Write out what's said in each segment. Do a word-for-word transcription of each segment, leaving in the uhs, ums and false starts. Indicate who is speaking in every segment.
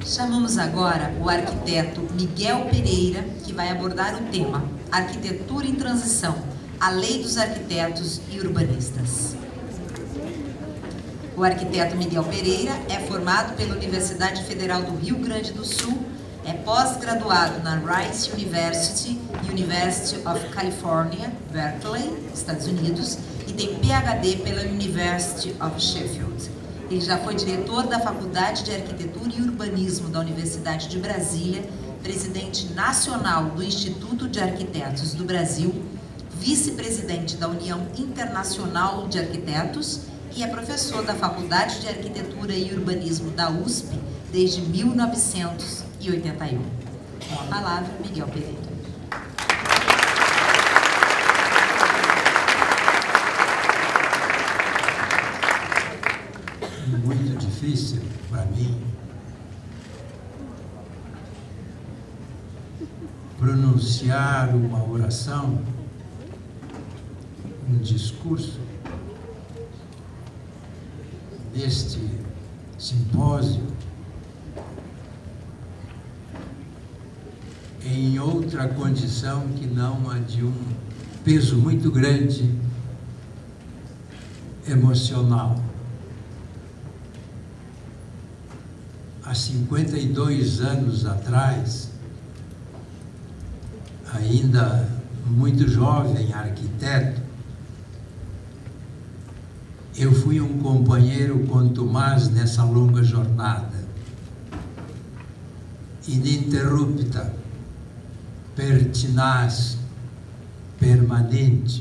Speaker 1: Chamamos agora o arquiteto Miguel Pereira, que vai abordar o tema Arquitetura em Transição, a Lei dos Arquitetos e Urbanistas. O arquiteto Miguel Pereira é formado pela Universidade Federal do Rio Grande do Sul, é pós-graduado na Rice University, University of California, Berkeley, Estados Unidos, e tem P H D pela University of Sheffield. Ele já foi diretor da Faculdade de Arquitetura e Urbanismo da Universidade de Brasília, presidente nacional do Instituto de Arquitetos do Brasil, vice-presidente da União Internacional de Arquitetos e é professor da Faculdade de Arquitetura e Urbanismo da U S P desde mil novecentos e oitenta e um. Com a palavra, Miguel Pereira.
Speaker 2: Muito difícil para mim pronunciar uma oração, um discurso neste simpósio em outra condição que não a de um peso muito grande emocional. Há cinquenta e dois anos atrás, ainda muito jovem arquiteto, eu fui um companheiro com Tomás nessa longa jornada, ininterrupta, pertinaz, permanente.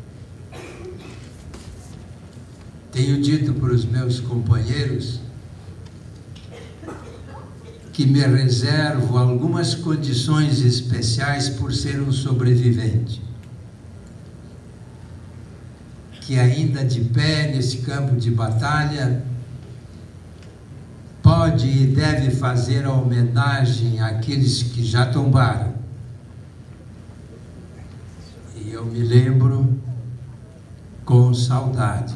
Speaker 2: Tenho dito para os meus companheiros que me reservo algumas condições especiais por ser um sobrevivente, que ainda de pé nesse campo de batalha pode e deve fazer a homenagem àqueles que já tombaram. E eu me lembro com saudade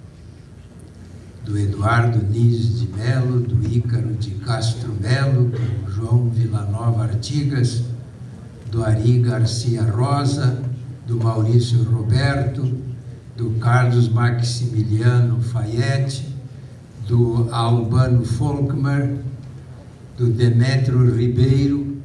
Speaker 2: do Eduardo Nise de Melo, do Ícaro de Castro Melo, do João Villanova Artigas, do Ari Garcia Rosa, do Maurício Roberto, do Carlos Maximiliano Fayette, do Albano Folkmer, do Demétrio Ribeiro,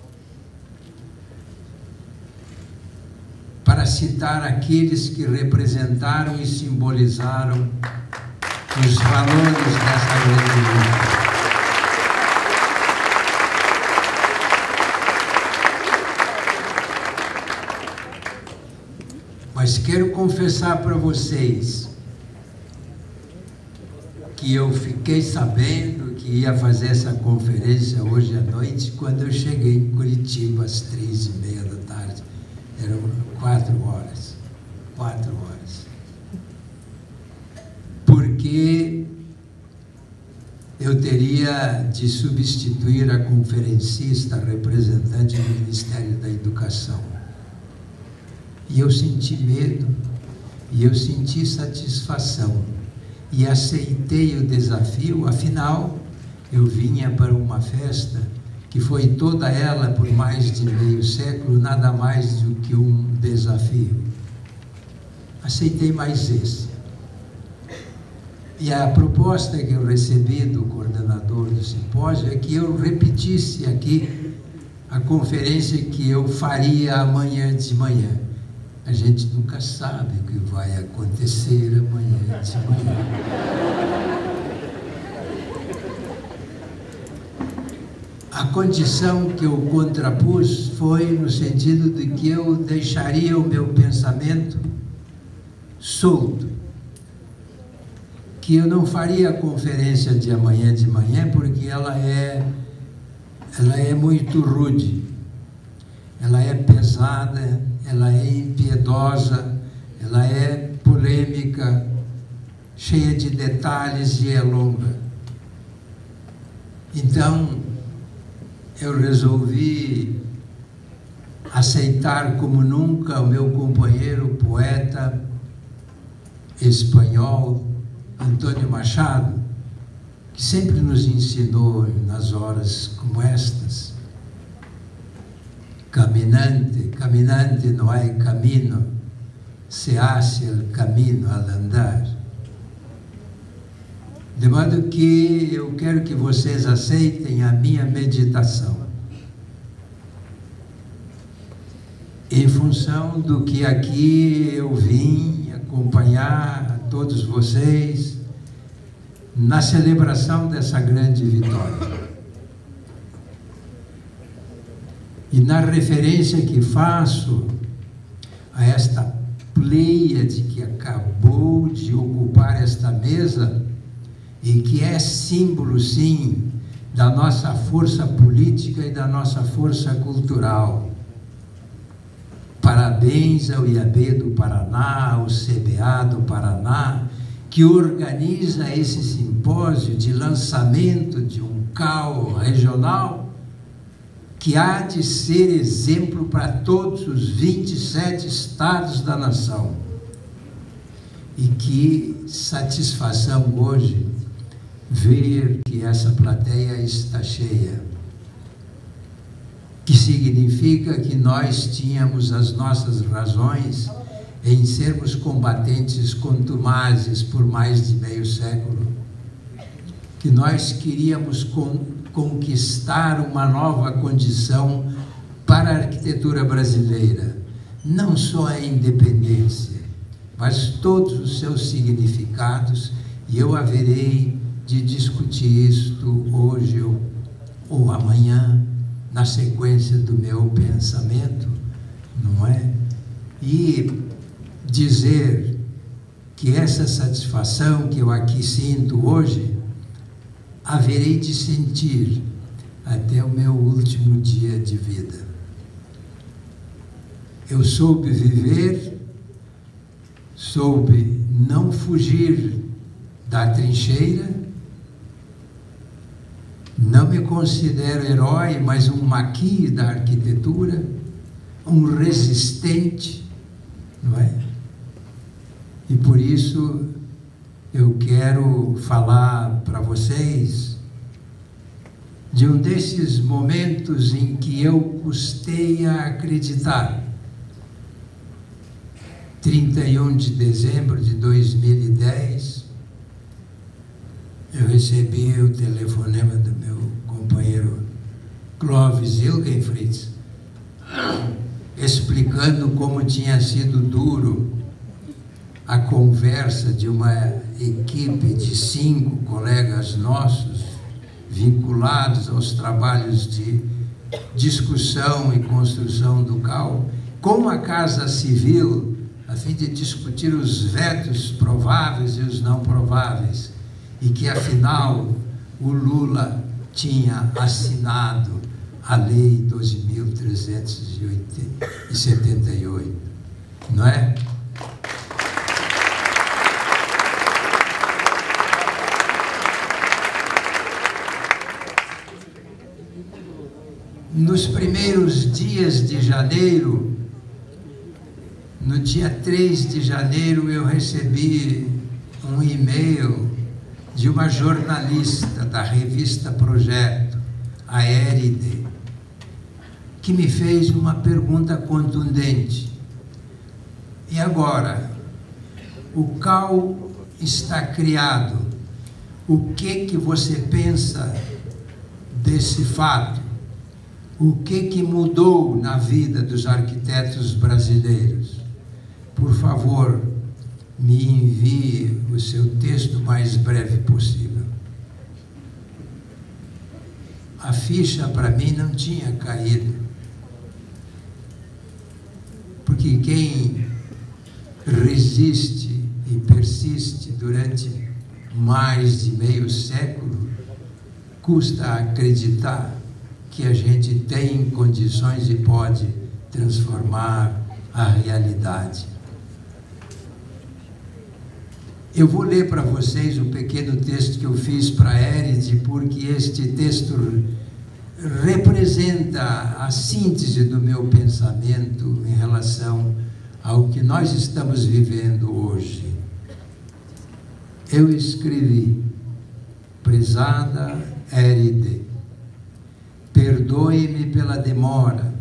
Speaker 2: para citar aqueles que representaram e simbolizaram os valores dessa grande luta. Mas quero confessar para vocês que eu fiquei sabendo que ia fazer essa conferência hoje à noite quando eu cheguei em Curitiba às três e meia da tarde. Eram quatro horas. Quatro horas. Porque eu teria de substituir a conferencista representante do Ministério da Educação. E eu senti medo, e eu senti satisfação, e aceitei o desafio. Afinal, eu vinha para uma festa que foi toda ela, por mais de meio século, nada mais do que um desafio. Aceitei mais esse. E a proposta que eu recebi do coordenador do simpósio é que eu repetisse aqui a conferência que eu faria amanhã de manhã. A gente nunca sabe o que vai acontecer amanhã de manhã. A condição que eu contrapus foi no sentido de que eu deixaria o meu pensamento solto, que eu não faria a conferência de amanhã de manhã porque ela é, ela é muito rude, ela é pesada, ela é impiedosa, ela é polêmica, cheia de detalhes e é longa. Então, eu resolvi aceitar como nunca o meu companheiro poeta espanhol, Antônio Machado, que sempre nos ensinou nas horas como estas: caminante, caminante não há caminho, se hace el camino al andar. De modo que eu quero que vocês aceitem a minha meditação, em função do que aqui eu vim acompanhar a todos vocês na celebração dessa grande vitória. E na referência que faço a esta pleiade que acabou de ocupar esta mesa e que é símbolo, sim, da nossa força política e da nossa força cultural. Parabéns ao I A B do Paraná, ao C B A do Paraná, que organiza esse simpósio de lançamento de um C A U regional que há de ser exemplo para todos os vinte e sete estados da nação. E que satisfação hoje ver que essa plateia está cheia, que significa que nós tínhamos as nossas razões em sermos combatentes contumazes por mais de meio século, que nós queríamos con conquistar uma nova condição para a arquitetura brasileira, não só a independência, mas todos os seus significados, e eu haverei de discutir isto hoje ou, ou amanhã, na sequência do meu pensamento, não é? E dizer que essa satisfação que eu aqui sinto hoje, haverei de sentir até o meu último dia de vida. Eu soube viver, soube não fugir da trincheira, não me considero herói, mas um maquis da arquitetura, um resistente, não é? E por isso eu quero falar para vocês de um desses momentos em que eu custei a acreditar. trinta e um de dezembro de dois mil e dez, eu recebi o telefonema do meu companheiro Clóvis Hilgenfritz, explicando como tinha sido duro a conversa de uma equipe de cinco colegas nossos, vinculados aos trabalhos de discussão e construção do C A U, com a Casa Civil, a fim de discutir os vetos prováveis e os não prováveis, e que, afinal, o Lula tinha assinado a Lei doze mil trezentos e setenta e oito, não é? Nos primeiros dias de janeiro, no dia três de janeiro, eu recebi um e-mail de uma jornalista da revista Projeto, a Éride, que me fez uma pergunta contundente. E agora? O C A U está criado. O que que você pensa desse fato? O que que mudou na vida dos arquitetos brasileiros? Por favor, me envie o seu texto o mais breve possível. A ficha para mim não tinha caído, porque quem resiste e persiste durante mais de meio século, custa acreditar que a gente tem condições e pode transformar a realidade. Eu vou ler para vocês o pequeno texto que eu fiz para a Éride, porque este texto representa a síntese do meu pensamento em relação ao que nós estamos vivendo hoje. Eu escrevi: prezada Éride, perdoe-me pela demora.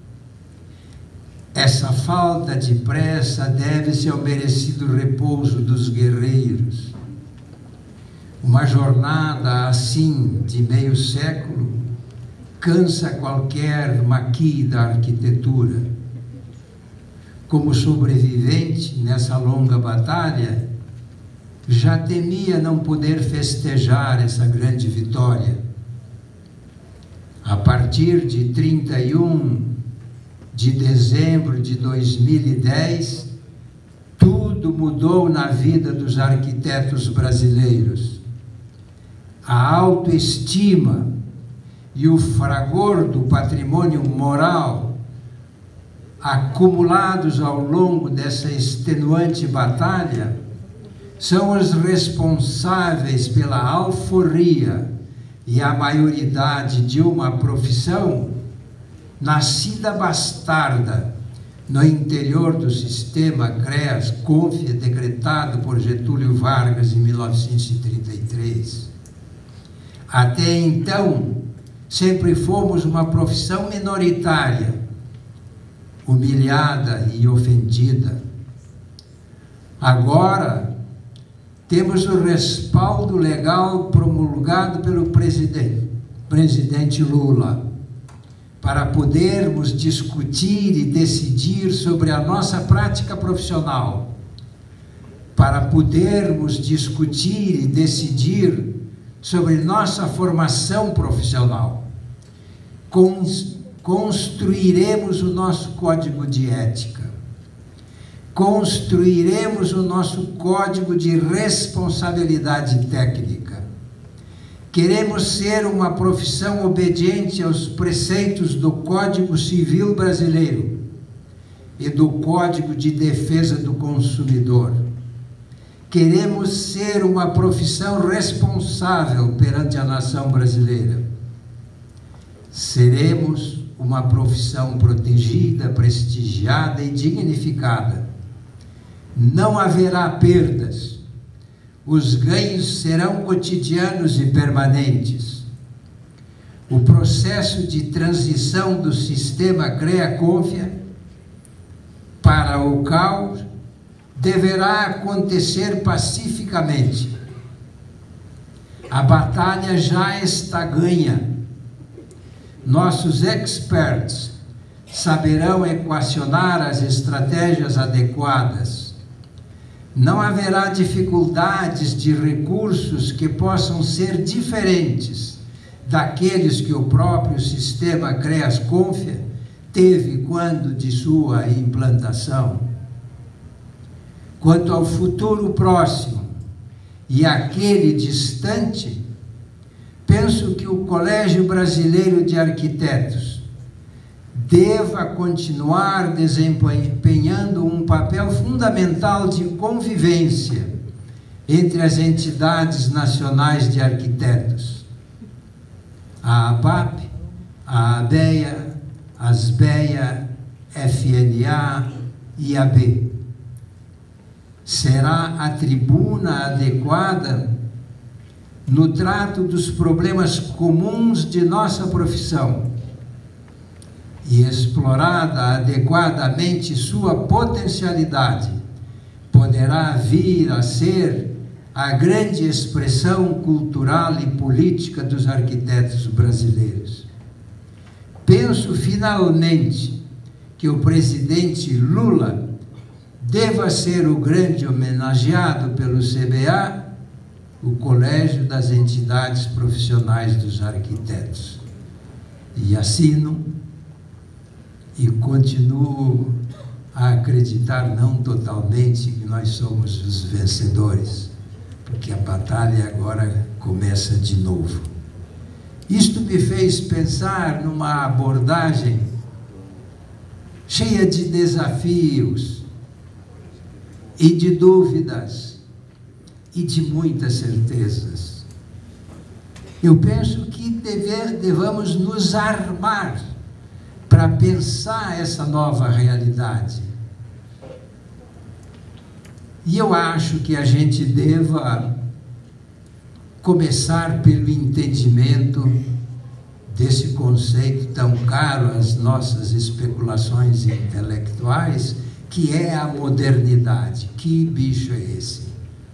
Speaker 2: Essa falta de pressa deve-se ao merecido repouso dos guerreiros. Uma jornada assim de meio século cansa qualquer maqui da arquitetura. Como sobrevivente nessa longa batalha, já temia não poder festejar essa grande vitória. A partir de trinta e um de dezembro de dois mil e dez, tudo mudou na vida dos arquitetos brasileiros. A autoestima e o fragor do patrimônio moral acumulados ao longo dessa extenuante batalha são os responsáveis pela alforria e a maioridade de uma profissão nascida bastarda no interior do sistema CREAS-CONFIA decretado por Getúlio Vargas em mil novecentos e trinta e três. Até então, sempre fomos uma profissão minoritária, humilhada e ofendida. Agora, temos o respaldo legal promulgado pelo presidente, presidente Lula, para podermos discutir e decidir sobre a nossa prática profissional, para podermos discutir e decidir sobre nossa formação profissional. Construiremos o nosso código de ética, construiremos o nosso código de responsabilidade técnica. Queremos ser uma profissão obediente aos preceitos do Código Civil Brasileiro e do Código de Defesa do Consumidor. Queremos ser uma profissão responsável perante a nação brasileira. Seremos uma profissão protegida, prestigiada e dignificada. Não haverá perdas. Os ganhos serão cotidianos e permanentes. O processo de transição do sistema CREA-CONFIA para o C A U deverá acontecer pacificamente. A batalha já está ganha. Nossos experts saberão equacionar as estratégias adequadas. Não haverá dificuldades de recursos que possam ser diferentes daqueles que o próprio sistema CREAS-CONFIA teve quando de sua implantação. Quanto ao futuro próximo e aquele distante, penso que o Colégio Brasileiro de Arquitetos deva continuar desempenhando um papel fundamental de convivência entre as entidades nacionais de arquitetos, a ABAP, a ABEA, a ASBEA, F N A e a B. Será a tribuna adequada no trato dos problemas comuns de nossa profissão e explorada adequadamente sua potencialidade, poderá vir a ser a grande expressão cultural e política dos arquitetos brasileiros. Penso, finalmente, que o presidente Lula deva ser o grande homenageado pelo C B A, o Colégio das Entidades Profissionais dos Arquitetos. E assino e continuo a acreditar, não totalmente, que nós somos os vencedores, porque a batalha agora começa de novo. Isto me fez pensar numa abordagem cheia de desafios e de dúvidas e de muitas certezas. Eu penso que deve, devamos nos armar para pensar essa nova realidade. E eu acho que a gente deva começar pelo entendimento desse conceito tão caro às nossas especulações intelectuais, que é a modernidade. Que bicho é esse?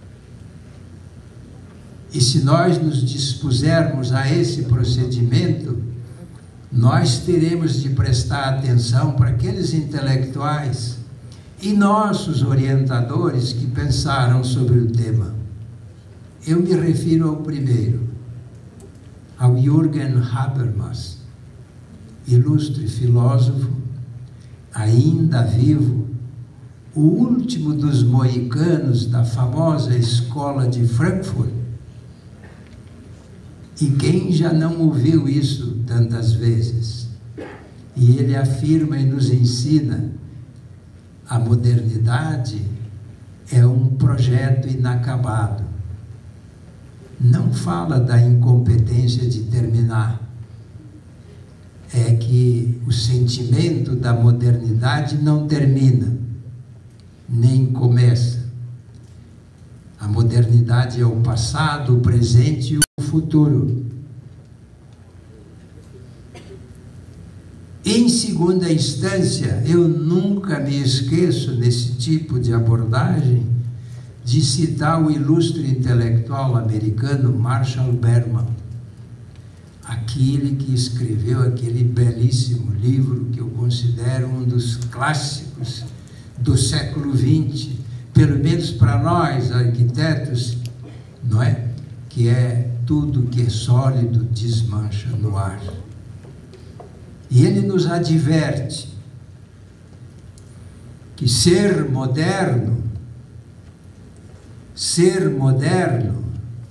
Speaker 2: E se nós nos dispusermos a esse procedimento, nós teremos de prestar atenção para aqueles intelectuais e nossos orientadores que pensaram sobre o tema. Eu me refiro ao primeiro, ao Jürgen Habermas, ilustre filósofo, ainda vivo, o último dos moicanos da famosa escola de Frankfurt. E quem já não ouviu isso tantas vezes? E ele afirma e nos ensina: a modernidade é um projeto inacabado. Não fala da incompetência de terminar. É que o sentimento da modernidade não termina, nem começa. A modernidade é o passado, o presente e o futuro. Em segunda instância, eu nunca me esqueço, nesse tipo de abordagem, de citar o ilustre intelectual americano Marshall Berman, aquele que escreveu aquele belíssimo livro que eu considero um dos clássicos do século vinte, pelo menos para nós, arquitetos, não é? Que é Tudo que é sólido desmancha no ar. E ele nos adverte que ser moderno, ser moderno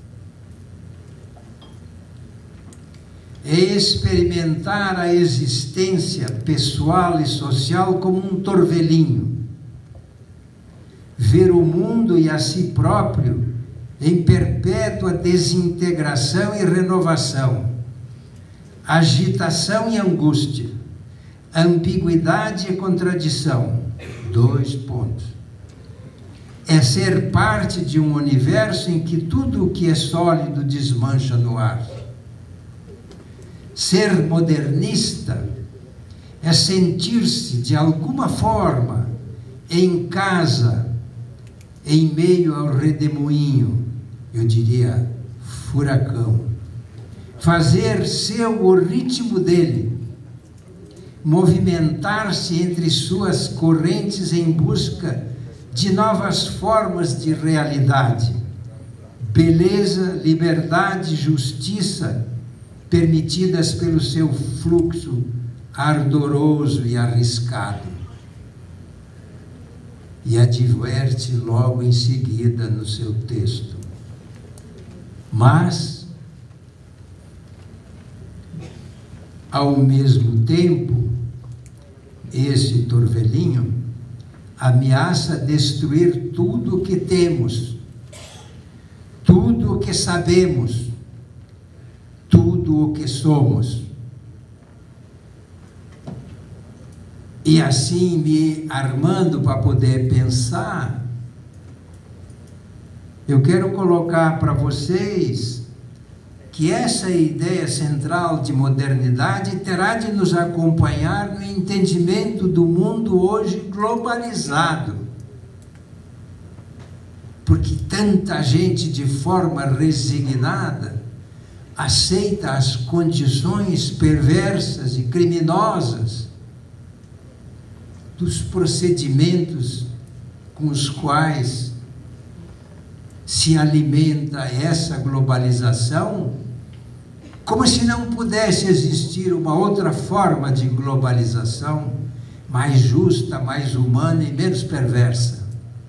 Speaker 2: é experimentar a existência pessoal e social como um torvelinho, ver o mundo e a si próprio em perpétua desintegração e renovação, agitação e angústia, ambiguidade e contradição. Dois pontos. É ser parte de um universo em que tudo o que é sólido desmancha no ar. Ser modernista é sentir-se, de alguma forma, em casa, em meio ao redemoinho, eu diria furacão. Fazer seu o ritmo dele, movimentar-se entre suas correntes em busca de novas formas de realidade, beleza, liberdade, justiça, permitidas pelo seu fluxo ardoroso e arriscado. E adverte logo em seguida no seu texto: mas, ao mesmo tempo, esse torvelinho ameaça destruir tudo o que temos, tudo o que sabemos, tudo o que somos. E assim, me armando para poder pensar, eu quero colocar para vocês que essa ideia central de modernidade terá de nos acompanhar no entendimento do mundo hoje globalizado. Porque tanta gente, de forma resignada, aceita as condições perversas e criminosas dos procedimentos com os quais se alimenta essa globalização, como se não pudesse existir uma outra forma de globalização mais justa, mais humana e menos perversa.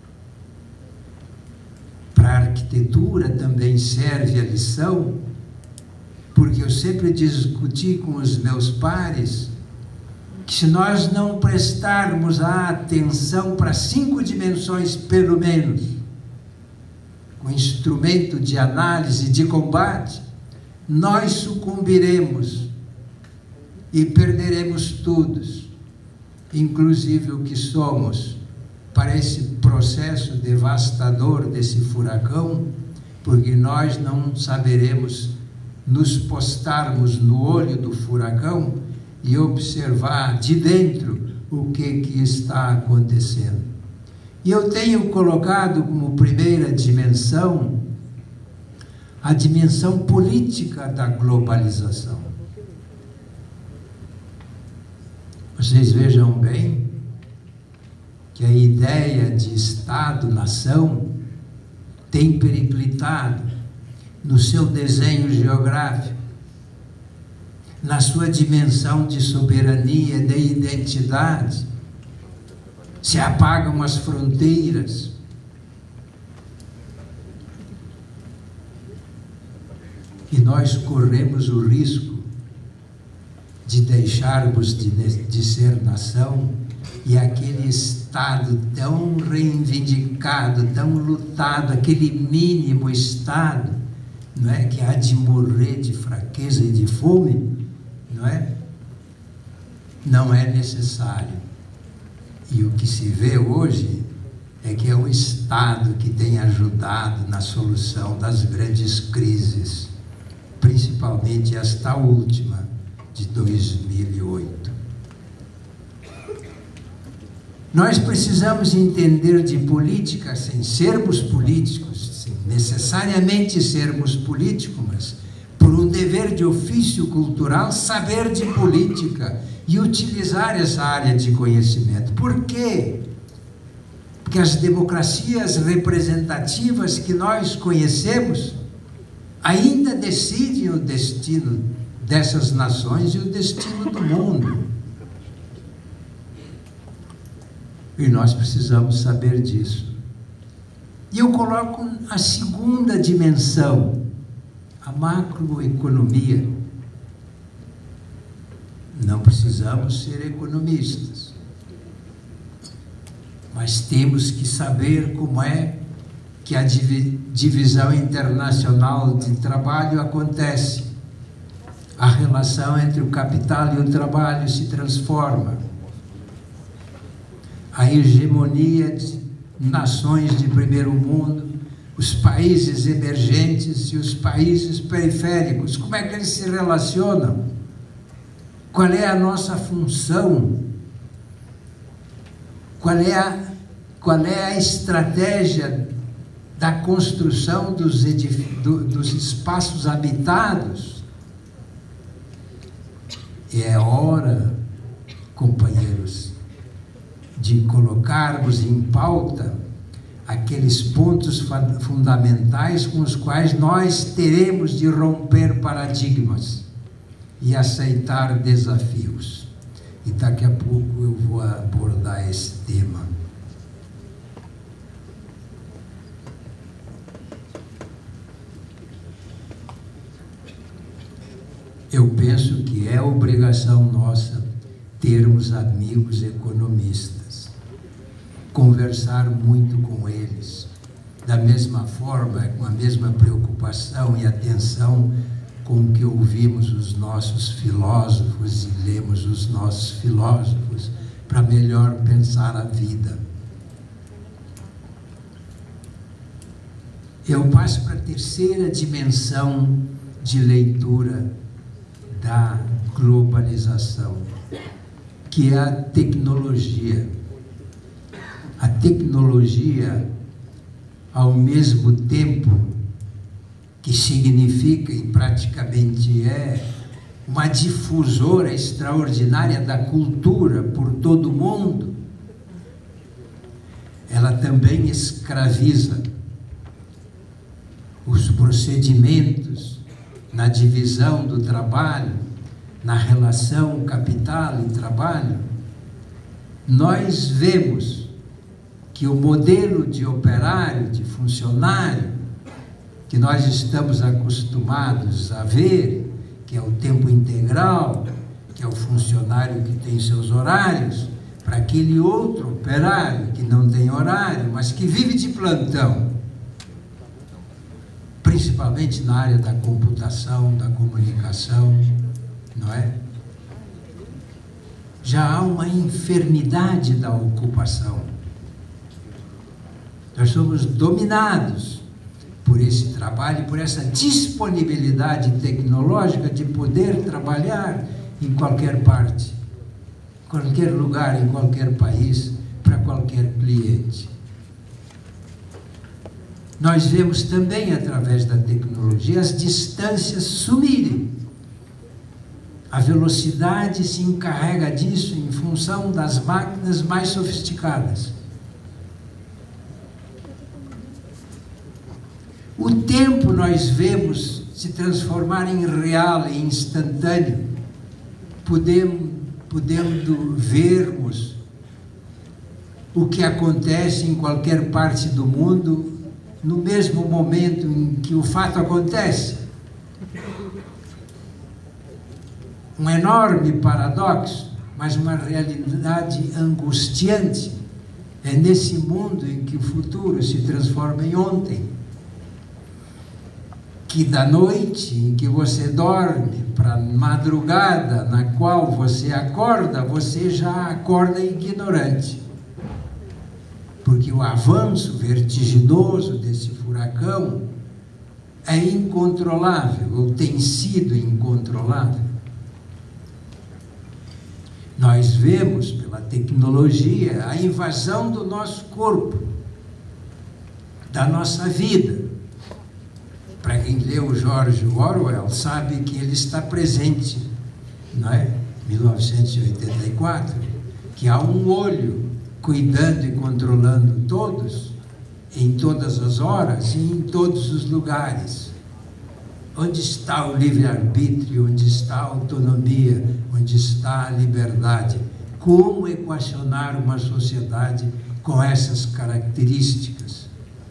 Speaker 2: Para a arquitetura também serve a lição, porque eu sempre discuti com os meus pares que se nós não prestarmos a atenção para cinco dimensões, pelo menos, com instrumento de análise, de combate, nós sucumbiremos e perderemos todos, inclusive o que somos, para esse processo devastador desse furacão, porque nós não saberemos nos postarmos no olho do furacão e observar de dentro o que, que está acontecendo. E eu tenho colocado como primeira dimensão a dimensão política da globalização. Vocês vejam bem que a ideia de Estado-nação tem periclitado no seu desenho geográfico, na sua dimensão de soberania, de identidade. Se apagam as fronteiras. E nós corremos o risco de deixarmos de, de ser nação, e aquele Estado tão reivindicado, tão lutado, aquele mínimo Estado, não é, que há de morrer de fraqueza e de fome, não é? Não é necessário. E o que se vê hoje é que é o Estado que tem ajudado na solução das grandes crises, principalmente esta última, de dois mil e oito. Nós precisamos entender de política sem sermos políticos, sem necessariamente sermos políticos, mas por um dever de ofício cultural, saber de política e utilizar essa área de conhecimento. Por quê? Porque as democracias representativas que nós conhecemos ainda decidem o destino dessas nações e o destino do mundo. E nós precisamos saber disso. E eu coloco a segunda dimensão, a macroeconomia. Não precisamos ser economistas, mas temos que saber como é que a divisão internacional de trabalho acontece. A relação entre o capital e o trabalho se transforma. A hegemonia de nações de primeiro mundo, os países emergentes e os países periféricos, como é que eles se relacionam? Qual é a nossa função? Qual é a, qual é a estratégia da construção dos, do, dos espaços habitados? E é hora, companheiros, de colocarmos em pauta aqueles pontos fundamentais com os quais nós teremos de romper paradigmas e aceitar desafios. E daqui a pouco eu vou abordar esse tema. Eu penso que é obrigação nossa termos amigos economistas, conversar muito com eles, da mesma forma, com a mesma preocupação e atenção com que ouvimos os nossos filósofos e lemos os nossos filósofos, para melhor pensar a vida. Eu passo para a terceira dimensão de leitura da globalização, que é a tecnologia. A tecnologia, ao mesmo tempo que significa e praticamente é uma difusora extraordinária da cultura por todo o mundo, ela também escraviza os procedimentos na divisão do trabalho, na relação capital e trabalho. Nós vemos que o modelo de operário, de funcionário, que nós estamos acostumados a ver, que é o tempo integral, que é o funcionário que tem seus horários, para aquele outro operário que não tem horário, mas que vive de plantão, principalmente na área da computação, da comunicação, não é? Já há uma enfermidade da ocupação. Nós somos dominados por esse trabalho, por essa disponibilidade tecnológica de poder trabalhar em qualquer parte, em qualquer lugar, em qualquer país, para qualquer cliente. Nós vemos também, através da tecnologia, as distâncias sumirem. A velocidade se encarrega disso em função das máquinas mais sofisticadas. O tempo nós vemos se transformar em real, em instantâneo, podendo, podendo vermos o que acontece em qualquer parte do mundo no mesmo momento em que o fato acontece. Um enorme paradoxo, mas uma realidade angustiante. É nesse mundo em que o futuro se transforma em ontem, que da noite em que você dorme para a madrugada na qual você acorda, você já acorda ignorante. Porque o avanço vertiginoso desse furacão é incontrolável, ou tem sido incontrolável. Nós vemos pela tecnologia a invasão do nosso corpo, da nossa vida. Para quem leu George Orwell, sabe que ele está presente, não é? mil novecentos e oitenta e quatro, que há um olho cuidando e controlando todos, em todas as horas e em todos os lugares. Onde está o livre-arbítrio? Onde está a autonomia? Onde está a liberdade? Como equacionar uma sociedade com essas características?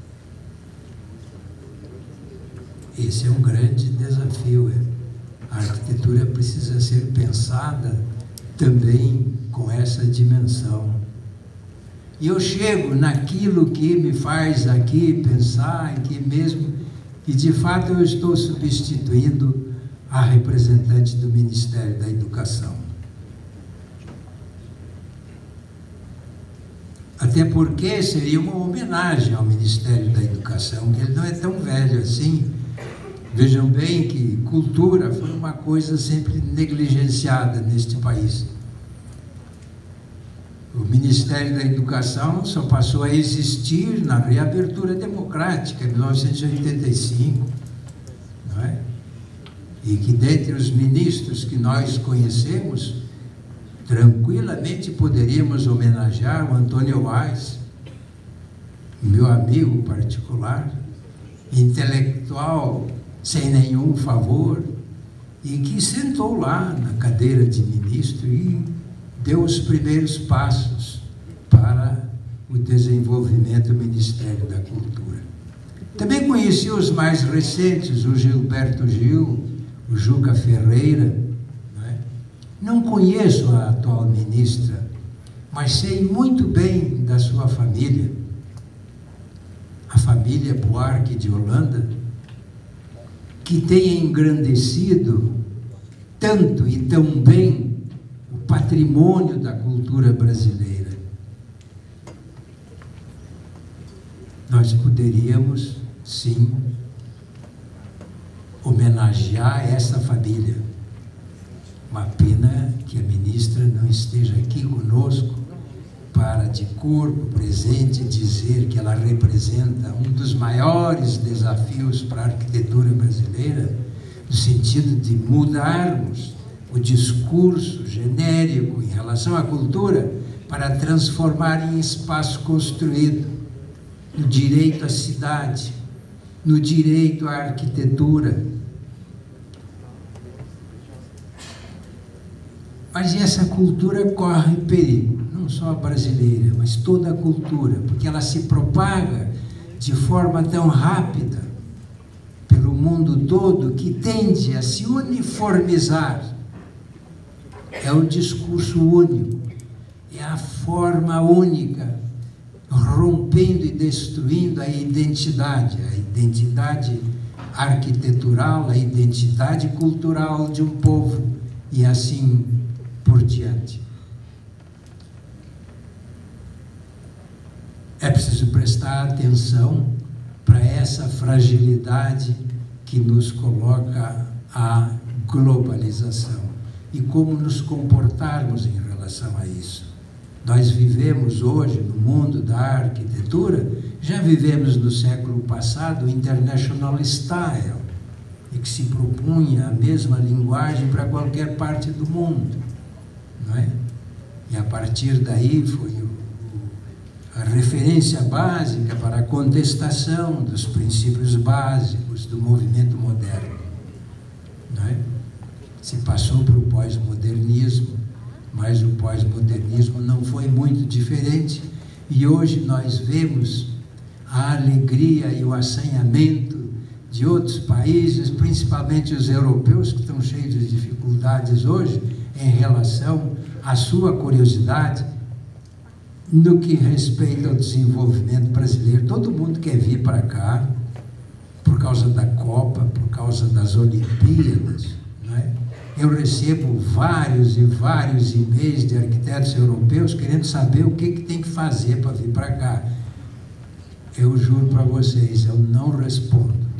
Speaker 2: Esse é um grande desafio. A arquitetura precisa ser pensada também com essa dimensão. E eu chego naquilo que me faz aqui pensar, aqui mesmo, e de fato eu estou substituindo a representante do Ministério da Educação. Até porque seria uma homenagem ao Ministério da Educação, que ele não é tão velho assim. Vejam bem que cultura foi uma coisa sempre negligenciada neste país. O Ministério da Educação só passou a existir na reabertura democrática, em mil novecentos e oitenta e cinco, não é? E que dentre os ministros que nós conhecemos, tranquilamente poderíamos homenagear o Antônio Wise, meu amigo particular, intelectual sem nenhum favor, e que sentou lá na cadeira de ministro e deu os primeiros passos para o desenvolvimento do Ministério da Cultura. Também conheci os mais recentes, o Gilberto Gil, o Juca Ferreira. Não é? Não conheço a atual ministra, mas sei muito bem da sua família, a família Buarque de Holanda, que tem engrandecido tanto e tão bem o patrimônio da cultura brasileira. Nós poderíamos, sim, homenagear essa família. Uma pena que a ministra não esteja aqui conosco para, de corpo presente, dizer que ela representa um dos maiores desafios para a arquitetura brasileira, no sentido de mudarmos o discurso genérico em relação à cultura para transformar em espaço construído, no direito à cidade, no direito à arquitetura. Mas essa cultura corre perigo, não só a brasileira, mas toda a cultura, porque ela se propaga de forma tão rápida pelo mundo todo que tende a se uniformizar. É o discurso único, é a forma única, rompendo e destruindo a identidade, a identidade arquitetural, a identidade cultural de um povo, e assim por diante. É preciso prestar atenção para essa fragilidade que nos coloca a globalização e como nos comportarmos em relação a isso. Nós vivemos hoje no mundo da arquitetura, já vivemos no século passado o International Style, e que se propunha a mesma linguagem para qualquer parte do mundo, não é? E a partir daí foi o, o, a referência básica para a contestação dos princípios básicos do movimento moderno, não é? Se passou para o pós-modernismo, mas o pós-modernismo não foi muito diferente, e hoje nós vemos a alegria e o assanhamento de outros países, principalmente os europeus, que estão cheios de dificuldades hoje em relação à sua curiosidade no que respeita ao desenvolvimento brasileiro. Todo mundo quer vir para cá por causa da Copa, por causa das Olimpíadas, não é? Eu recebo vários e vários e-mails de arquitetos europeus querendo saber o que, que tem que fazer para vir para cá. Eu juro para vocês, eu não respondo.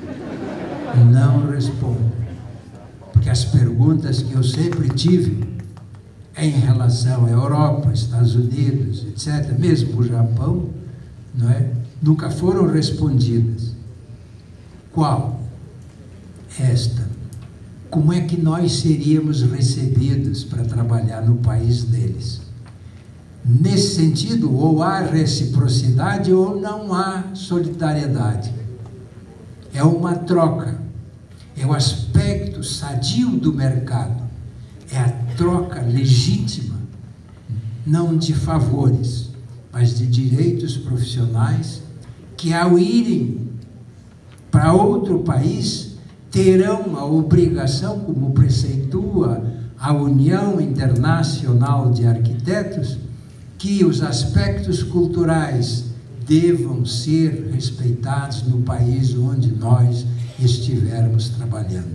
Speaker 2: Não respondo. Porque as perguntas que eu sempre tive em relação à Europa, Estados Unidos, etcétera, mesmo o Japão, não é? Nunca foram respondidas. Qual? Esta. Como é que nós seríamos recebidos para trabalhar no país deles? Nesse sentido, ou há reciprocidade ou não há solidariedade. É uma troca, é o aspecto sadio do mercado, é a troca legítima, não de favores, mas de direitos profissionais, que ao irem para outro país, terão a obrigação, como preceitua a União Internacional de Arquitetos, que os aspectos culturais devam ser respeitados no país onde nós estivermos trabalhando.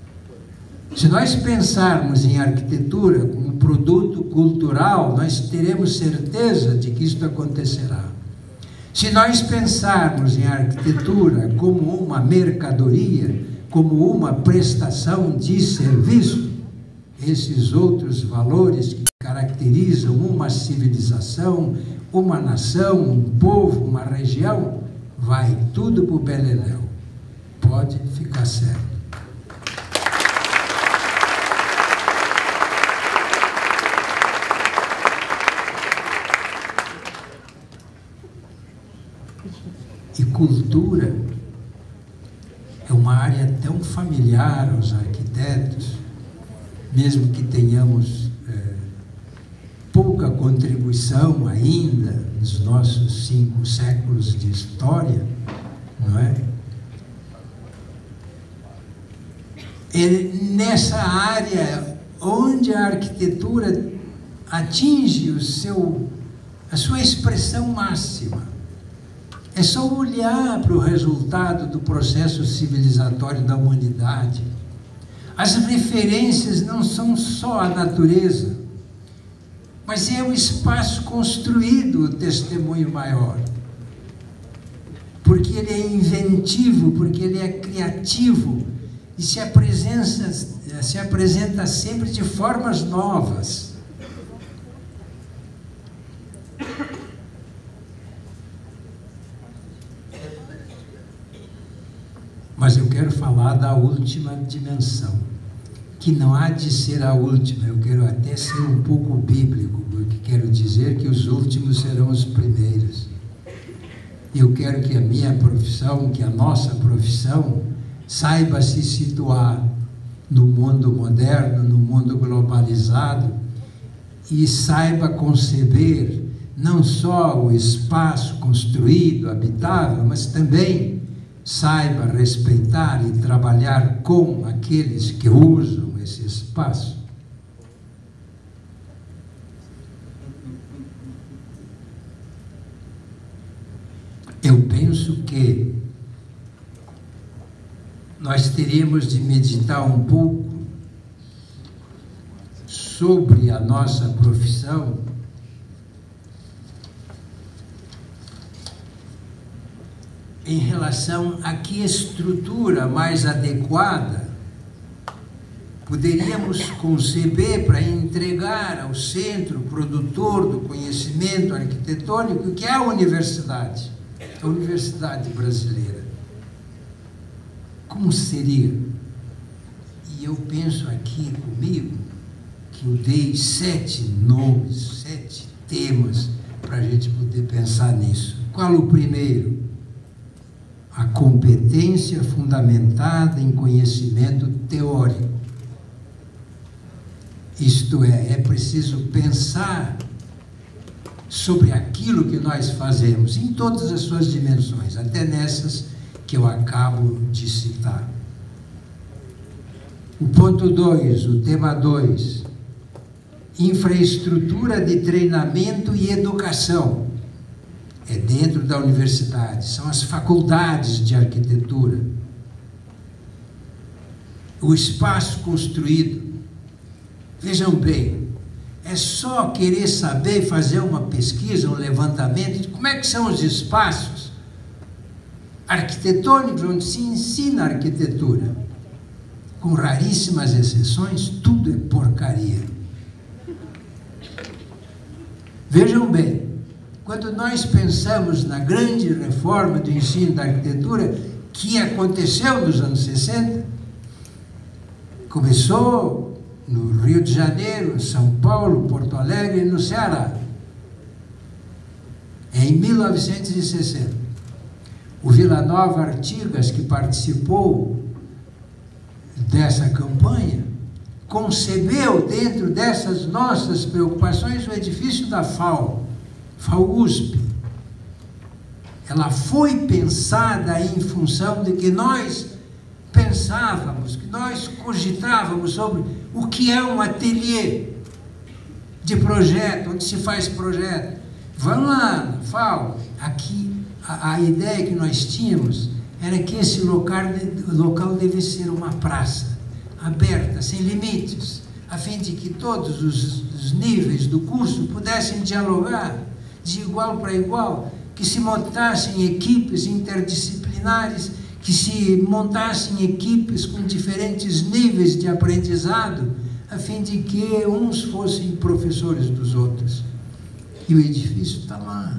Speaker 2: Se nós pensarmos em arquitetura como produto cultural, nós teremos certeza de que isto acontecerá. Se nós pensarmos em arquitetura como uma mercadoria, como uma prestação de serviço, esses outros valores que caracterizam uma civilização, uma nação, um povo, uma região, vai tudo para o beleléu. Pode ficar certo. E cultura é uma área tão familiar aos arquitetos, mesmo que tenhamos é, pouca contribuição ainda nos nossos cinco séculos de história, não é? É nessa área onde a arquitetura atinge o seu, a sua expressão máxima. É só olhar para o resultado do processo civilizatório da humanidade. As referências não são só a natureza, mas é o espaço construído, o testemunho maior. Porque ele é inventivo, porque ele é criativo e se apresenta, se apresenta sempre de formas novas. Mas eu quero falar da última dimensão, que não há de ser a última. Eu quero até ser um pouco bíblico, porque quero dizer que os últimos serão os primeiros. Eu quero que a minha profissão, que a nossa profissão, saiba se situar no mundo moderno, no mundo globalizado, e saiba conceber não só o espaço construído, habitável, mas também saiba respeitar e trabalhar com aqueles que usam esse espaço. Eu penso que nós teríamos de meditar um pouco sobre a nossa profissão, em relação a que estrutura mais adequada poderíamos conceber para entregar ao centro produtor do conhecimento arquitetônico, que é a universidade, a Universidade Brasileira. Como seria? E eu penso aqui comigo que eu dei sete nomes, sete temas para a gente poder pensar nisso. Qual o primeiro? A competência fundamentada em conhecimento teórico. Isto é, é preciso pensar sobre aquilo que nós fazemos, em todas as suas dimensões, até nessas que eu acabo de citar. O ponto dois, o tema dois, infraestrutura de treinamento e educação. É dentro da universidade, são as faculdades de arquitetura. O espaço construído. Vejam bem, é só querer saber fazer uma pesquisa, um levantamento de como é que são os espaços arquitetônicos onde se ensina arquitetura. Com raríssimas exceções, tudo é porcaria. Vejam bem, quando nós pensamos na grande reforma do ensino da arquitetura que aconteceu nos anos sessenta, começou no Rio de Janeiro, São Paulo, Porto Alegre e no Ceará, em mil novecentos e sessenta. O Vila Nova Artigas, que participou dessa campanha, concebeu dentro dessas nossas preocupações o edifício da F A U, F A U S P. Ela foi pensada em função de que nós pensávamos, que nós cogitávamos sobre o que é um ateliê de projeto, onde se faz projeto. Vamos lá, na F A U. Aqui, a, a ideia que nós tínhamos era que esse local, local deve ser uma praça aberta, sem limites, a fim de que todos os, os níveis do curso pudessem dialogar de igual para igual, que se montassem equipes interdisciplinares, que se montassem equipes com diferentes níveis de aprendizado, a fim de que uns fossem professores dos outros. E o edifício está lá.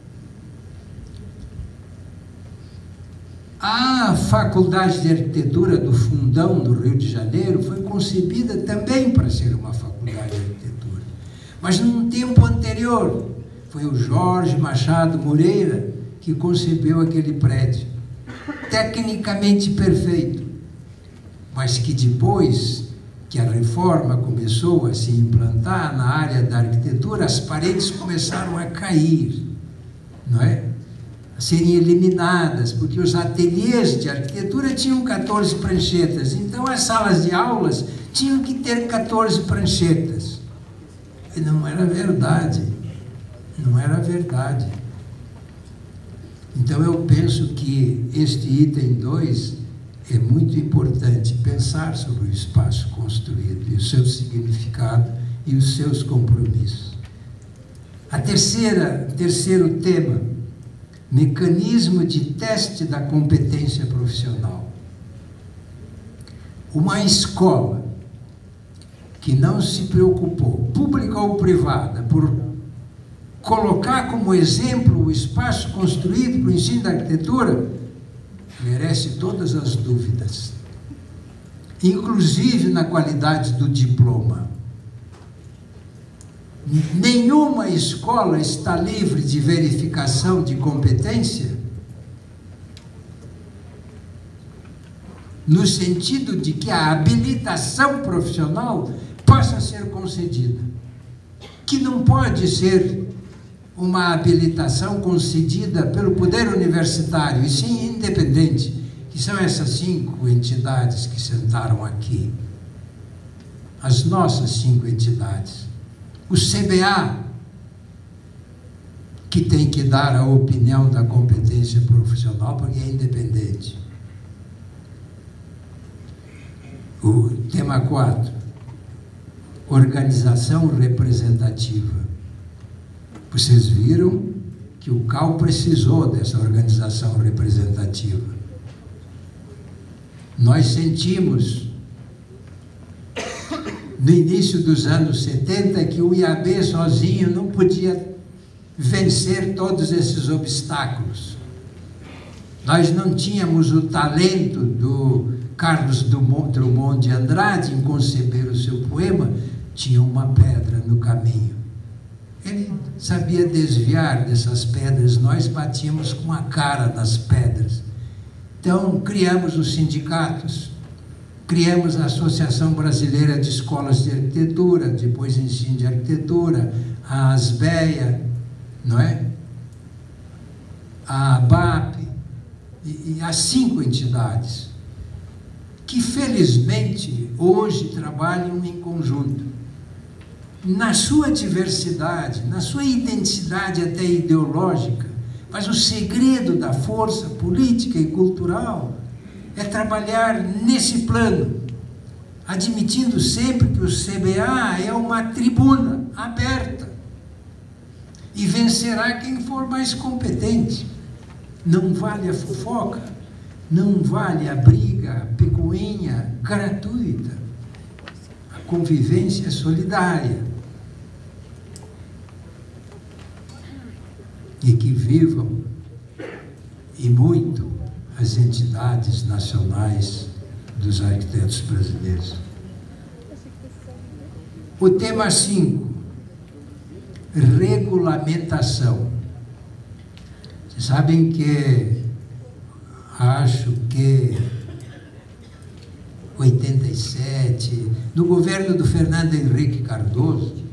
Speaker 2: A Faculdade de Arquitetura do Fundão, do Rio de Janeiro, foi concebida também para ser uma faculdade de arquitetura. Mas num tempo anterior, foi o Jorge Machado Moreira que concebeu aquele prédio, tecnicamente perfeito, mas que depois que a reforma começou a se implantar na área da arquitetura, as paredes começaram a cair, não é? A serem eliminadas, porque os ateliês de arquitetura tinham quatorze pranchetas, então as salas de aulas tinham que ter quatorze pranchetas. E não era verdade, não era verdade. Então eu penso que este item dois é muito importante, pensar sobre o espaço construído e o seu significado e os seus compromissos. A terceira, terceiro tema, mecanismo de teste da competência profissional. Uma escola que não se preocupou, pública ou privada, por colocar como exemplo o espaço construído para o ensino da arquitetura, merece todas as dúvidas, inclusive na qualidade do diploma. Nenhuma escola está livre de verificação de competência, no sentido de que a habilitação profissional possa ser concedida, que não pode ser uma habilitação concedida pelo poder universitário, e sim independente, que são essas cinco entidades que sentaram aqui, as nossas cinco entidades. O C B A, que tem que dar a opinião da competência profissional, porque é independente. O tema quatro, organização representativa. Vocês viram que o C A U precisou dessa organização representativa. Nós sentimos, no início dos anos setenta, que o I A B sozinho não podia vencer todos esses obstáculos. Nós não tínhamos o talento do Carlos Drummond de Andrade em conceber o seu poema, tinha uma pedra no caminho. Ele sabia desviar dessas pedras, nós batíamos com a cara nas pedras. Então, criamos os sindicatos, criamos a Associação Brasileira de Escolas de Arquitetura, depois Ensino de Arquitetura, a ASBEA, não é? A ABAP, e, e as cinco entidades, que felizmente hoje trabalham em conjunto, na sua diversidade, na sua identidade até ideológica, mas o segredo da força política e cultural é trabalhar nesse plano, admitindo sempre que o C B A é uma tribuna aberta e vencerá quem for mais competente. Não vale a fofoca, não vale a briga, a picuinha gratuita. A convivência é solidária. E que vivam, e muito, as entidades nacionais dos arquitetos brasileiros. O tema cinco, regulamentação. Vocês sabem que, acho que oitenta e sete, no governo do Fernando Henrique Cardoso,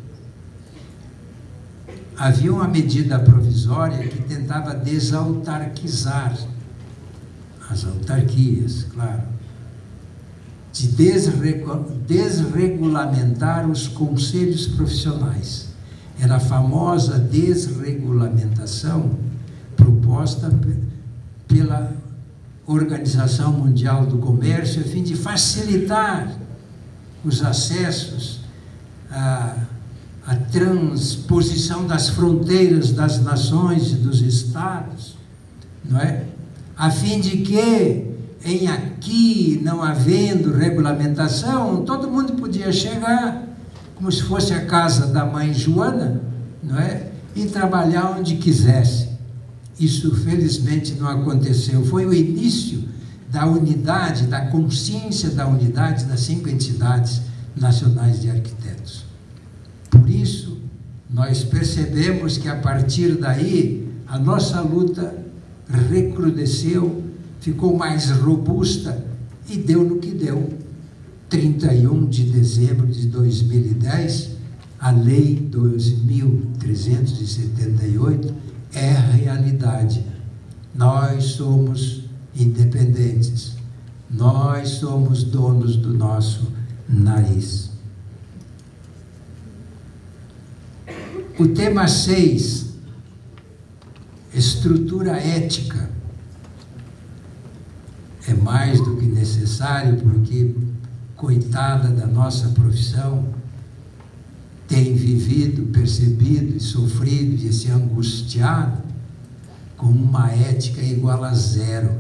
Speaker 2: havia uma medida provisória que tentava desautarquizar as autarquias, claro, de desregulamentar os conselhos profissionais. Era a famosa desregulamentação proposta pela Organização Mundial do Comércio a fim de facilitar os acessos a a transposição das fronteiras das nações e dos estados, não é? A fim de que, em aqui, não havendo regulamentação, todo mundo podia chegar, como se fosse a casa da mãe Joana, não é? E trabalhar onde quisesse. Isso, felizmente, não aconteceu. Foi o início da unidade, da consciência da unidade das cinco entidades nacionais de arquitetos. Por isso, nós percebemos que, a partir daí, a nossa luta recrudesceu, ficou mais robusta e deu no que deu. trinta e um de dezembro de dois mil e dez, a Lei dois mil trezentos e setenta e oito é realidade. Nós somos independentes. Nós somos donos do nosso nariz. O tema seis, estrutura ética, é mais do que necessário, porque, coitada da nossa profissão, tem vivido, percebido e sofrido e se angustiado com uma ética igual a zero,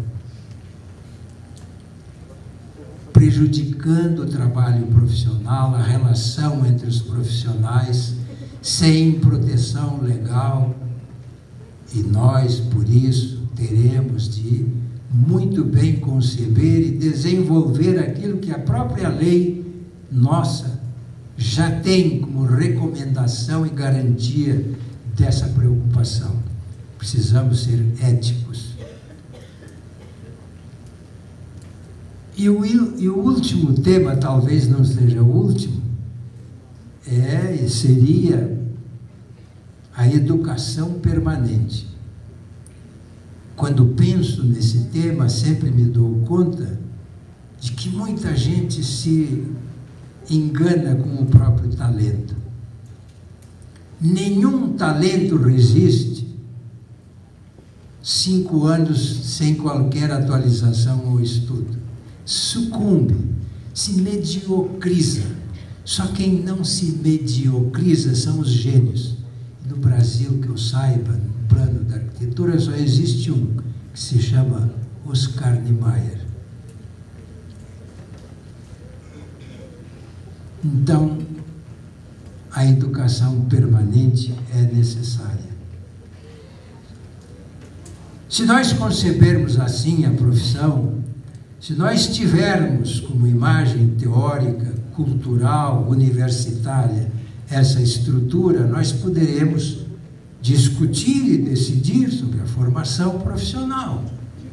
Speaker 2: prejudicando o trabalho profissional, a relação entre os profissionais, sem proteção legal, e nós, por isso, teremos de muito bem conceber e desenvolver aquilo que a própria lei nossa já tem como recomendação e garantia dessa preocupação. Precisamos ser éticos. E o, e o último tema, talvez não seja o último, é, seria a educação permanente. Quando penso nesse tema, sempre me dou conta de que muita gente se engana com o próprio talento. Nenhum talento resiste cinco anos sem qualquer atualização ou estudo. Sucumbe, se mediocriza. Só quem não se mediocriza são os gênios. No Brasil, que eu saiba, plano da arquitetura, só existe um, que se chama Oscar Niemeyer. Então, a educação permanente é necessária. Se nós concebermos assim a profissão, se nós tivermos como imagem teórica, cultural, universitária, essa estrutura, nós poderemos discutir e decidir sobre a formação profissional.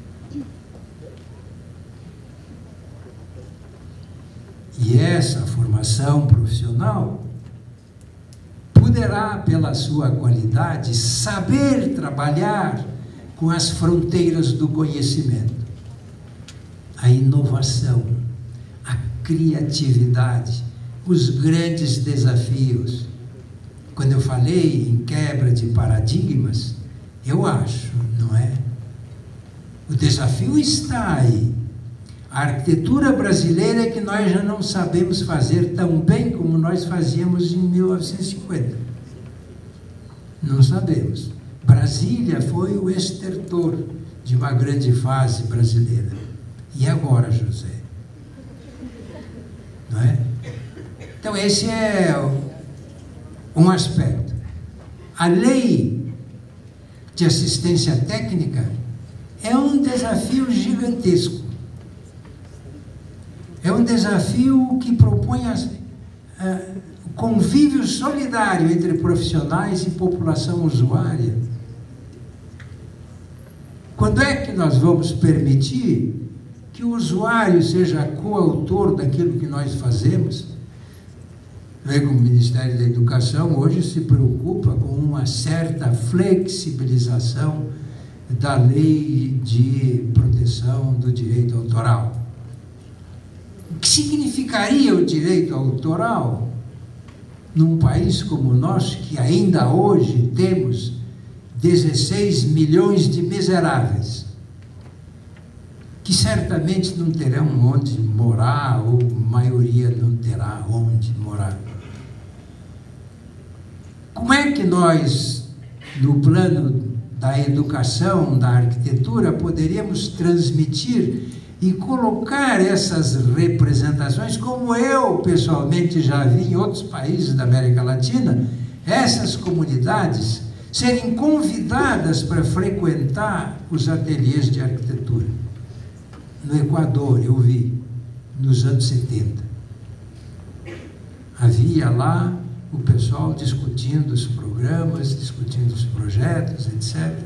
Speaker 2: E essa formação profissional poderá, pela sua qualidade, saber trabalhar com as fronteiras do conhecimento, a inovação, a criatividade, os grandes desafios. Quando eu falei em quebra de paradigmas, eu acho, não é? O desafio está aí. A arquitetura brasileira é que nós já não sabemos fazer tão bem como nós fazíamos em mil novecentos e cinquenta. Não sabemos. Brasília foi o estertor de uma grande fase brasileira. E agora, José? Não é? Então, esse é um aspecto. A lei de assistência técnica é um desafio gigantesco. É um desafio que propõe o uh, convívio solidário entre profissionais e população usuária. Quando é que nós vamos permitir que o usuário seja coautor daquilo que nós fazemos? O Ministério da Educação hoje se preocupa com uma certa flexibilização da lei de proteção do direito autoral. O que significaria o direito autoral num país como o nosso, que ainda hoje temos dezesseis milhões de miseráveis, que certamente não terão onde morar, ou a maioria não terá onde morar. Como é que nós, no plano da educação, da arquitetura, poderíamos transmitir e colocar essas representações, como eu pessoalmente já vi em outros países da América Latina, essas comunidades serem convidadas para frequentar os ateliês de arquitetura? No Equador, eu vi, nos anos setenta. Havia lá o pessoal discutindo os programas, discutindo os projetos, etcétera.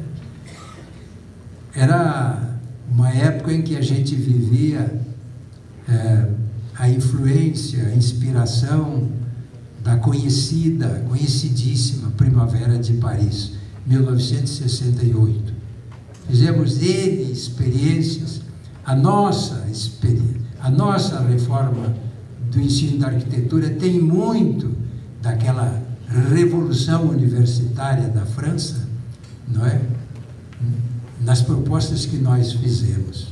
Speaker 2: Era uma época em que a gente vivia é, a influência, a inspiração da conhecida, conhecidíssima Primavera de Paris, mil novecentos e sessenta e oito. Fizemos N experiências. A nossa experiência, a nossa reforma do ensino da arquitetura tem muito daquela revolução universitária da França, não é? Nas propostas que nós fizemos.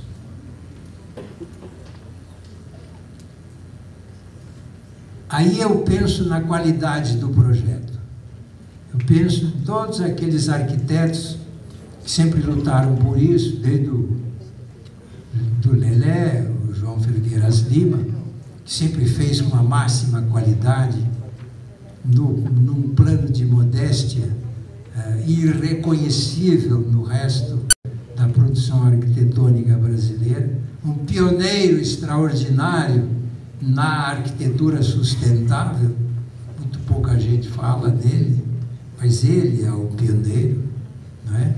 Speaker 2: Aí eu penso na qualidade do projeto. Eu penso em todos aqueles arquitetos que sempre lutaram por isso, desde o do Lelé, o João Filgueiras Lima, que sempre fez com a máxima qualidade, no, num plano de modéstia uh, irreconhecível no resto da produção arquitetônica brasileira, um pioneiro extraordinário na arquitetura sustentável. Muito pouca gente fala dele, mas ele é o pioneiro, não é?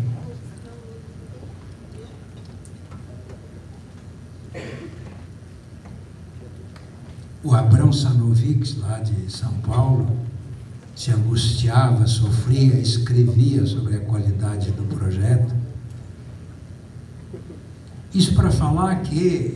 Speaker 2: O Abrão Sanovics, lá de São Paulo, se angustiava, sofria, escrevia sobre a qualidade do projeto. Isso para falar que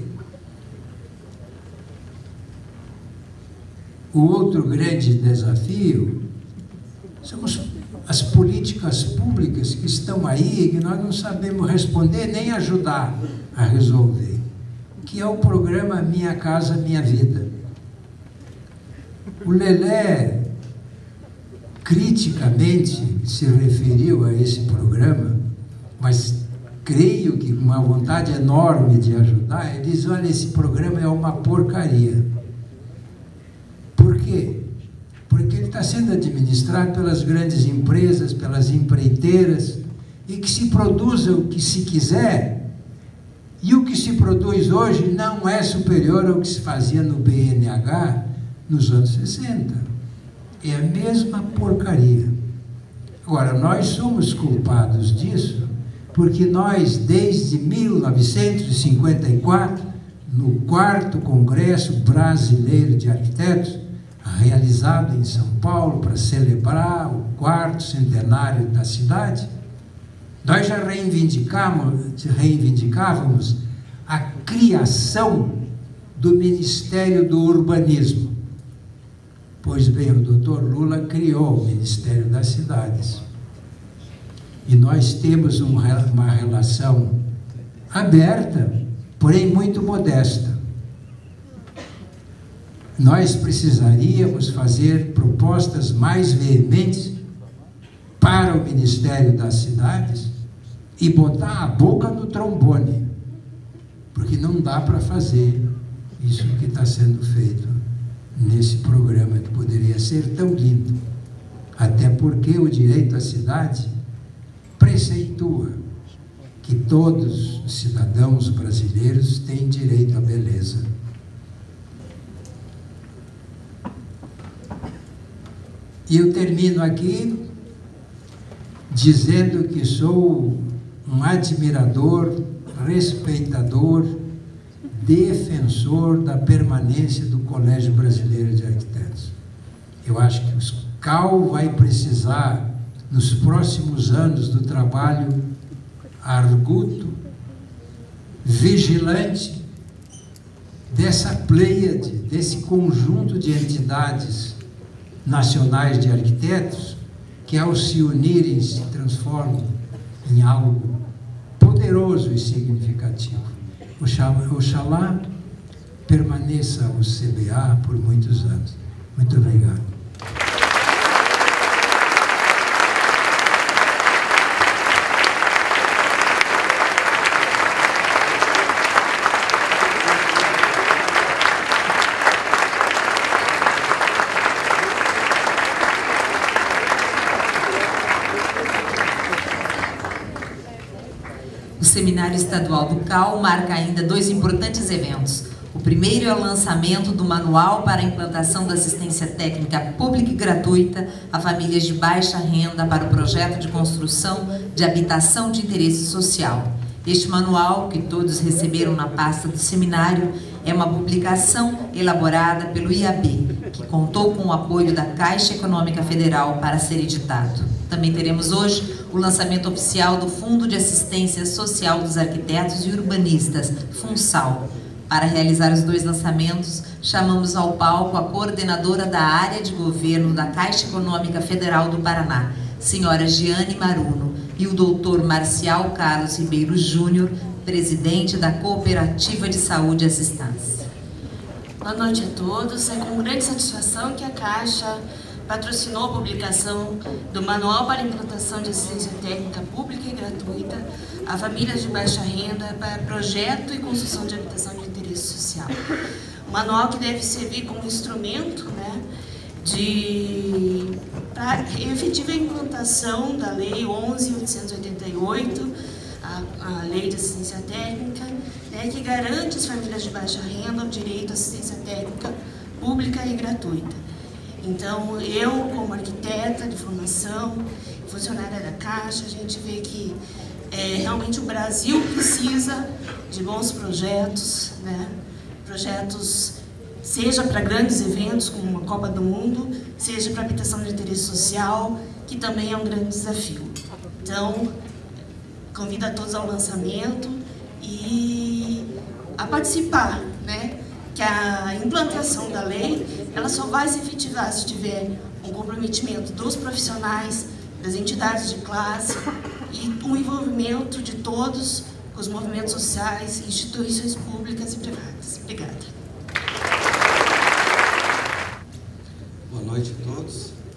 Speaker 2: o outro grande desafio são as políticas públicas que estão aí e que nós não sabemos responder nem ajudar a resolver, que é o programa Minha Casa Minha Vida. O Lelé criticamente se referiu a esse programa, mas creio que com uma vontade enorme de ajudar, ele diz: olha, esse programa é uma porcaria. Por quê? Porque ele está sendo administrado pelas grandes empresas, pelas empreiteiras, e que se produza o que se quiser, e o que se produz hoje não é superior ao que se fazia no B N H nos anos sessenta. É a mesma porcaria. Agora, nós somos culpados disso, porque nós, desde mil novecentos e cinquenta e quatro, no quarto Congresso Brasileiro de Arquitetos, realizado em São Paulo para celebrar o quarto centenário da cidade, nós já reivindicávamos, reivindicávamos a criação do Ministério do Urbanismo. Pois bem, o doutor Lula criou o Ministério das Cidades. E nós temos uma relação aberta, porém muito modesta. Nós precisaríamos fazer propostas mais veementes para o Ministério das Cidades e botar a boca no trombone, porque não dá para fazer isso que está sendo feito nesse programa, que poderia ser tão lindo, até porque o direito à cidade preceitua que todos os cidadãos brasileiros têm direito à beleza. E eu termino aqui dizendo que sou um admirador, respeitador, defensor da permanência do Colégio Brasileiro de Arquitetos. Eu acho que o C A U vai precisar, nos próximos anos, do trabalho arguto, vigilante, dessa pleiade, desse conjunto de entidades nacionais de arquitetos, que ao se unirem se transformam em algo poderoso e significativo. Oxalá, oxalá permaneça o C B A por muitos anos. Muito obrigado.
Speaker 1: O Seminário Estadual do C A U marca ainda dois importantes eventos. O primeiro é o lançamento do Manual para a Implantação da Assistência Técnica Pública e Gratuita a Famílias de Baixa Renda para o Projeto de Construção de Habitação de Interesse Social. Este manual, que todos receberam na pasta do seminário, é uma publicação elaborada pelo I A B, que contou com o apoio da Caixa Econômica Federal para ser editado. Também teremos hoje o lançamento oficial do Fundo de Assistência Social dos Arquitetos e Urbanistas, FUNSAL. Para realizar os dois lançamentos, chamamos ao palco a coordenadora da área de governo da Caixa Econômica Federal do Paraná, senhora Giane Maruno, e o doutor Marcial Carlos Ribeiro Júnior, presidente da Cooperativa de Saúde e Assistência.
Speaker 3: Boa noite a todos. É com grande satisfação que a Caixa patrocinou a publicação do Manual para a Implantação de Assistência Técnica Pública e Gratuita a Famílias de Baixa Renda para Projeto e Construção de Habitação de Interesse Social. O manual que deve servir como instrumento, né, de para efetiva implantação da Lei onze mil oitocentos e oitenta e oito, a, a Lei de Assistência Técnica, né, que garante às famílias de baixa renda o direito à assistência técnica pública e gratuita. Então, eu, como arquiteta de formação, funcionária da Caixa, a gente vê que é, realmente o Brasil precisa de bons projetos, né? Projetos, seja para grandes eventos, como uma Copa do Mundo, seja para habitação de interesse social, que também é um grande desafio. Então, convido a todos ao lançamento e a participar, né? Que a implantação da lei, ela só vai se efetivar se tiver um comprometimento dos profissionais, das entidades de classe e um envolvimento de todos os movimentos sociais, instituições públicas e privadas. Obrigada.
Speaker 4: Boa noite a todos.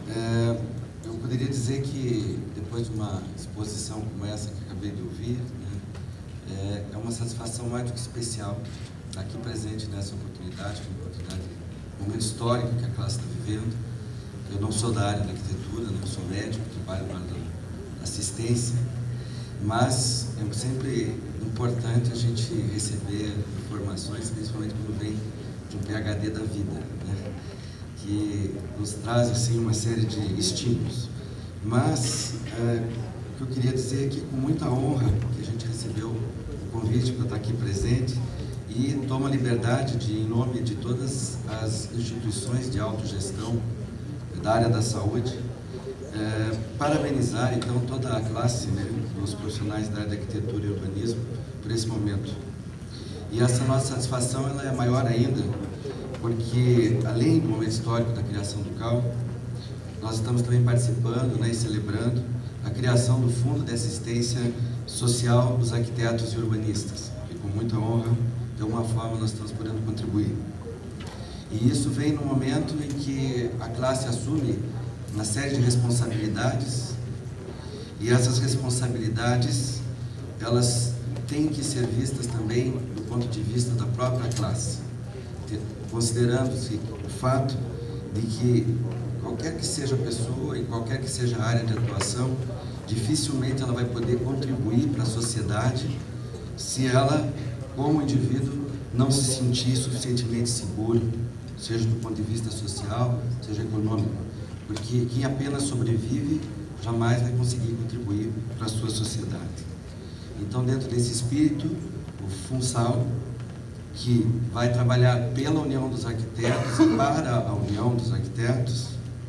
Speaker 4: É, eu poderia dizer que, depois de uma exposição como essa que acabei de ouvir, né, é, é uma satisfação mais do que especial estar aqui presente nessa oportunidade, uma oportunidade, um momento histórico que a classe está vivendo. Eu não sou da área da arquitetura, não sou médico, trabalho na área da assistência, mas é sempre importante a gente receber informações, principalmente quando vem de um P H D da vida, né? Que nos traz assim uma série de estímulos. Mas é, o que eu queria dizer é que com muita honra que a gente recebeu o convite para estar aqui presente e toma a liberdade de, em nome de todas as instituições de autogestão da área da saúde, é, parabenizar então toda a classe, né, dos profissionais da área da arquitetura e urbanismo por esse momento. E essa nossa satisfação ela é maior ainda, porque além do momento histórico da criação do C A U, nós estamos também participando, né, e celebrando a criação do Fundo de Assistência Social dos Arquitetos e Urbanistas, e com muita honra, de alguma forma, nós estamos podendo contribuir. E isso vem no momento em que a classe assume uma série de responsabilidades, e essas responsabilidades, elas têm que ser vistas também do ponto de vista da própria classe, considerando-se o fato de que qualquer que seja a pessoa, em qualquer que seja a área de atuação, dificilmente ela vai poder contribuir para a sociedade se ela, como indivíduo, não se sentir suficientemente seguro, seja do ponto de vista social, seja econômico, porque quem apenas sobrevive jamais vai conseguir contribuir para a sua sociedade. Então, dentro desse espírito, o FUNSAL, que vai trabalhar pela União dos Arquitetos e para a União dos Arquitetos,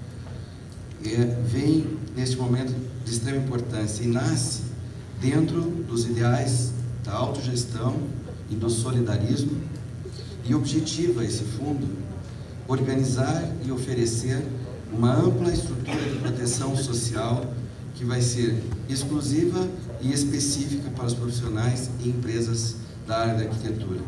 Speaker 4: é, vem neste momento de extrema importância e nasce dentro dos ideais da autogestão e do solidarismo, e objetiva esse fundo organizar e oferecer uma ampla estrutura de proteção social que vai ser exclusiva e específica para os profissionais e empresas da área da arquitetura.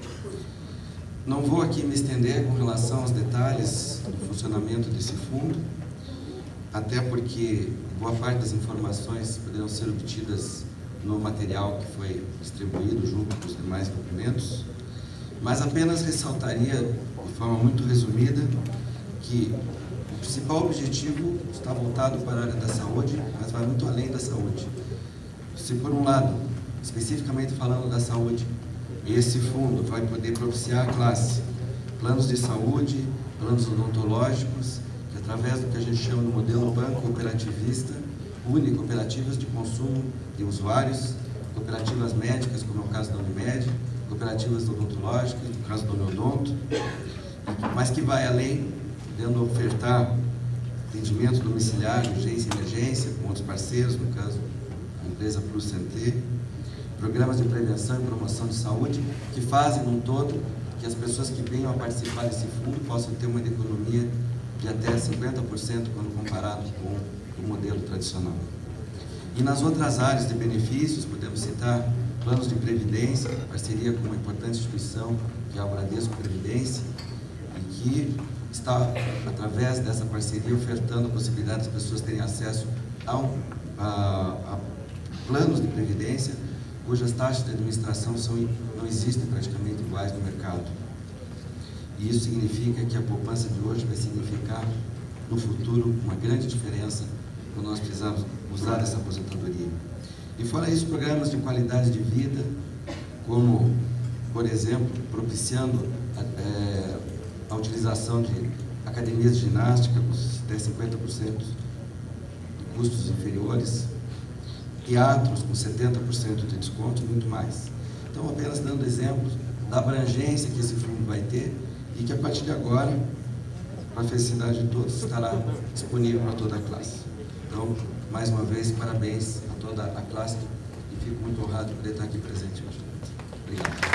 Speaker 4: Não vou aqui me estender com relação aos detalhes do funcionamento desse fundo, até porque boa parte das informações poderão ser obtidas no material que foi distribuído junto com os demais documentos, mas apenas ressaltaria, de forma muito resumida, que o principal objetivo está voltado para a área da saúde, mas vai muito além da saúde. Se, por um lado, especificamente falando da saúde, esse fundo vai poder propiciar à classe planos de saúde, planos odontológicos, que através do que a gente chama de modelo pan-cooperativista, une cooperativas de consumo de usuários, cooperativas médicas, como é o caso da Unimed, cooperativas odontológicas, no caso do Neodonto, mas que vai além, podendo ofertar atendimento domiciliar, urgência e emergência, com outros parceiros, no caso, a empresa Plus C T, programas de prevenção e promoção de saúde, que fazem, num todo, que as pessoas que venham a participar desse fundo possam ter uma economia de até cinquenta por cento quando comparado com o modelo tradicional. E nas outras áreas de benefícios, podemos citar planos de previdência, parceria com uma importante instituição, que é a Bradesco Previdência, e que está, através dessa parceria, ofertando a possibilidade das pessoas terem acesso a, um, a, a planos de previdência, cujas taxas de administração são, não existem praticamente iguais no mercado. E isso significa que a poupança de hoje vai significar, no futuro, uma grande diferença quando nós precisamos usar essa aposentadoria. E fora isso, programas de qualidade de vida, como, por exemplo, propiciando é, a utilização de academias de ginástica com até cinquenta por cento de custos inferiores, teatros com setenta por cento de desconto e muito mais. Então, apenas dando exemplos da abrangência que esse fundo vai ter e que, a partir de agora, para a felicidade de todos, estará disponível para toda a classe. Então, mais uma vez, parabéns a toda a classe e fico muito honrado de poder estar aqui presente hoje. Obrigado.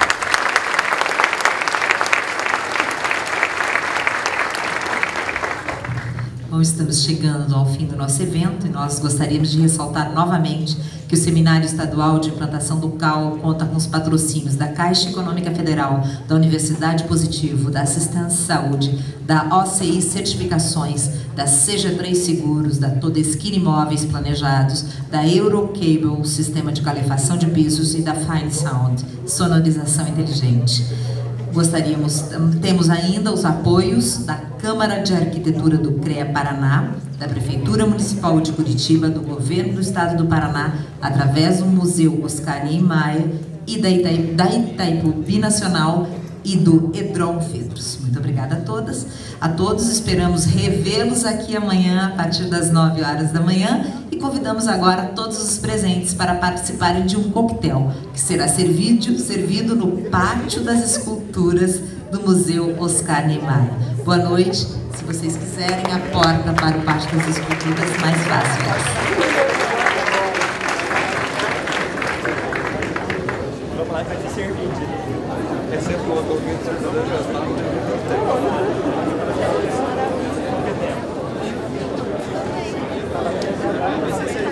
Speaker 1: Bom, estamos chegando ao fim do nosso evento e nós gostaríamos de ressaltar novamente que o Seminário Estadual de Implantação do C A U conta com os patrocínios da Caixa Econômica Federal, da Universidade Positivo, da Assistência Saúde, da O C I Certificações, da C G três Seguros, da Todeskine Imóveis Planejados, da Eurocable, Sistema de Calefação de Pisos, e da Fine Sound, Sonorização Inteligente. Gostaríamos, temos ainda os apoios da Câmara de Arquitetura do CREA Paraná, da Prefeitura Municipal de Curitiba, do Governo do Estado do Paraná, através do Museu Oscar Niemeyer e da, Ita da Itaipu Binacional e do Edron Fedros. Muito obrigada a todas, a todos. Esperamos revê-los aqui amanhã, a partir das nove horas da manhã, e convidamos agora todos os presentes para participarem de um coquetel, que será servido, servido no Pátio das Esculturas do Museu Oscar Niemeyer. Boa noite. Se vocês quiserem, a porta para o Pátio das Esculturas mais fácil é essa.
Speaker 5: Vamos lá, vai te servir. Essa é boa, estou ouvindo o